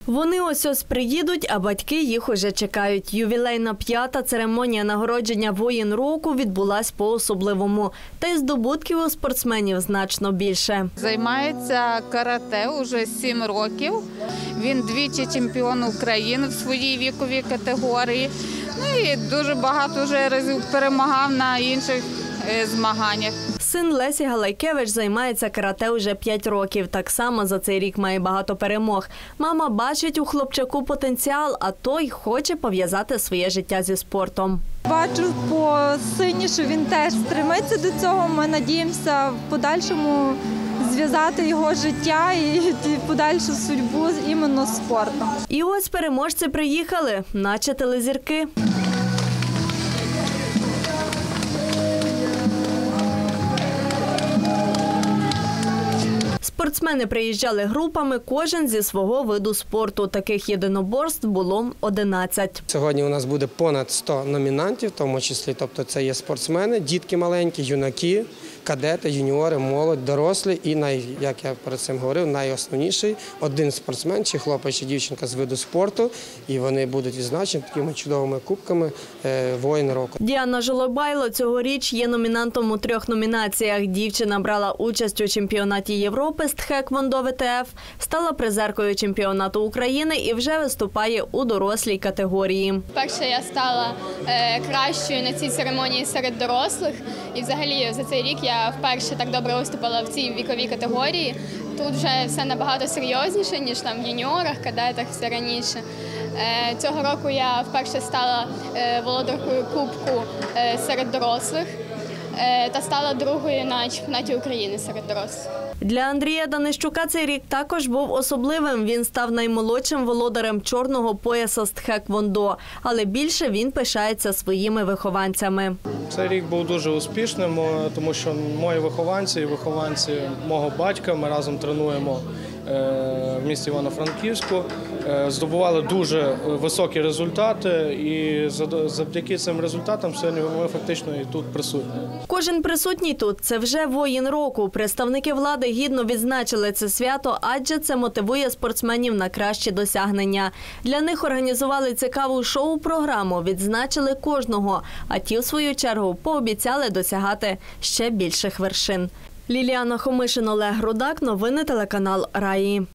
Вони ось приїдуть, а батьки їх уже чекають. Ювілейна 5-та церемонія нагородження «Воїн року» відбулась по-особливому. Та й здобутків у спортсменів значно більше. Займається карате уже 7 років. Він двічі чемпіон України в своїй віковій категорії. Ну і дуже багато вже разів перемагав на інших змаганнях. Син Лесі Галайкевич займається карате уже 5 років. Так само за цей рік має багато перемог. Мама бачить у хлопчаку потенціал, а той хоче пов'язати своє життя зі спортом. Бачу по сині, що він теж стремиться до цього. Ми надіємося в подальшому зв'язати його життя і подальшу судьбу іменно з спортом. І ось переможці приїхали, наче телезірки. Спортсмени приїжджали групами, кожен зі свого виду спорту. Таких єдиноборств було 11. Сьогодні у нас буде понад 100 номінантів, в тому числі, тобто це є спортсмени, дітки маленькі, юнаки, кадети, юніори, молодь, дорослі і, як я перед цим говорив, найосновніший – один спортсмен, чи хлопець, чи дівчинка з виду спорту, і вони будуть відзначені такими чудовими кубками «Воїн року». Діана Жолобайло цьогоріч є номінантом у 3 номінаціях. Дівчина брала участь у чемпіонаті Європи з тхеквондо ВТФ, стала призеркою чемпіонату України і вже виступає у дорослій категорії. Вперше я стала кращою на цій церемонії серед дорослих. І взагалі за цей рік я вперше так добре виступила в цій віковій категорії. Тут вже все набагато серйозніше, ніж там в юніорах, кадетах, все раніше. Цього року я вперше стала володаркою кубку серед дорослих та стала другою на чемпіонаті України серед дорослих. Для Андрія Данищука цей рік також був особливим. Він став наймолодшим володарем чорного пояса з тхеквондо, але більше він пишається своїми вихованцями. Цей рік був дуже успішним, тому що мої вихованці і вихованці мого батька, ми разом тренуємо в місті Івано-Франківську, здобували дуже високі результати і завдяки цим результатам сьогодні ми фактично і тут присутні. Кожен присутній тут – це вже воїн року. Представники влади гідно відзначили це свято, адже це мотивує спортсменів на кращі досягнення. Для них організували цікаву шоу-програму, відзначили кожного, а ті, в свою чергу, пообіцяли досягати ще більших вершин. Ліліана Хомишин, Олег Рудак. Новини телеканал «Раї».